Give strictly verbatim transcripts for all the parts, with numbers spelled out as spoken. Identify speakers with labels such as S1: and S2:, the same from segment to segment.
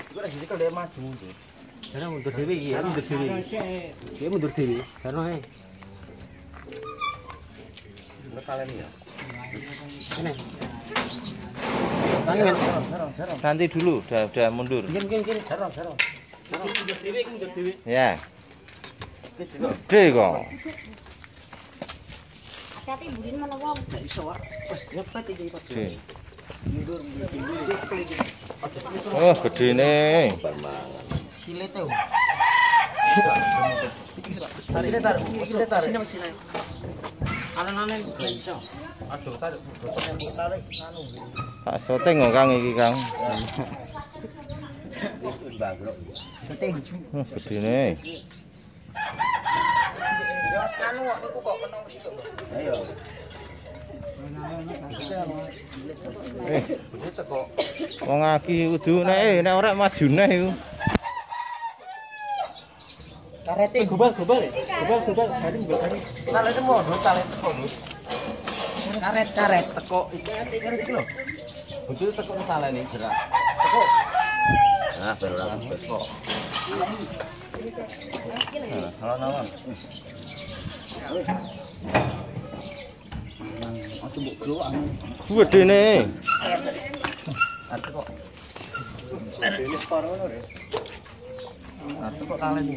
S1: Iku lagi kalau dia maju.
S2: Jarang mundur dhewe iki, mundur dhewe. Dia mundur dhewe. Jarno ae.
S1: Kalian ya.
S2: Ini. Tangan.
S3: Nanti dulu, udah udah mundur.
S2: Gini gini gini.
S1: Jarang, jarang.
S2: Mundur dhewe, mundur dhewe.
S3: Ya. Gede kok.
S4: Hati-hati burin mana wong.
S2: Enggak iso, Wak. Nyepet iki, Pak.
S3: Gede.
S2: Mundur, mundur, mundur.
S3: Oh, gede nih.
S2: Silet tuh.
S1: Tarik, tarik, tarik, tarik.
S2: Sini, sini. Alen-alen iso.
S1: Aduh, tarik. Botolnya tarik anu.
S3: Tak syuting kok Kang iki, Kang.
S2: Syuting.
S3: Oh, gede nih.
S1: Ya anu kok niku kok kena wis kok. Ayo.
S3: Eh, wong aki kudu nek eh nek ora maju neh iku.
S2: Karete gobal gobal ya. Gobal gobal hari gobal hari.
S1: Talene mondok, talene mondok.
S2: Karet karet.
S1: Teko iki iki lho. Bojone teko talene gerak. Teko. Nah, baru ora teko. Nah, halo nawan. Aku mbok gro anu.
S3: Gede nih.
S1: Ate kok. Ini separo ngono ya. Ate kok talene.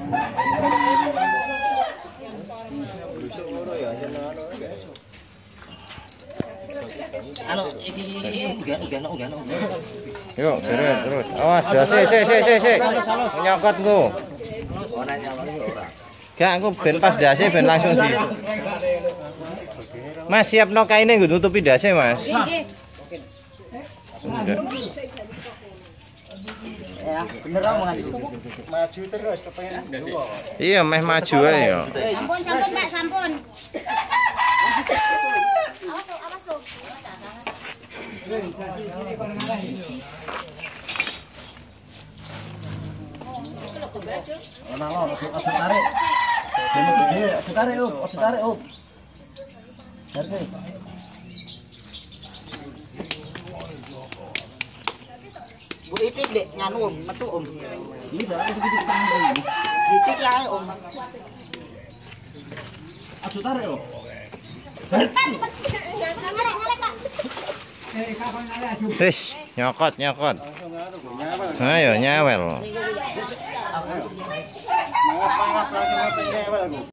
S2: Anu iki iki enggak enggak enggak enggak.
S3: Yuk, terus terus. Awas, dah sik sik sik sik sik. Nyokot engko.
S1: Ora nyawang ora.
S3: Gak engko ben pas dase ben langsung di. Mas siapno kaine nggo nutupi dase, Mas.
S4: Nggih.
S3: Enggak.
S2: Ya, bener omongan iki.
S1: Maju terus kepengen dulu.
S3: Iya, meh maju ae yo.
S4: Sampun, sampun, Pak, sampun. Awas lo, awas lo.
S1: Ana lo, aja tarik. Dene gede, aja tarik, Up. Aja tarik, Up. Tarik.
S2: Bu itik dek nganu Om, metu Om.
S1: Ini dah segitu tangan.
S2: Itik ya Om.
S1: Aja tarik, Up.
S4: Ngarek, ngarek, Kak.
S3: Wis, nyokot nyokot. Ayo nyawel.
S1: Mangap-mangap langsung nyewel aku.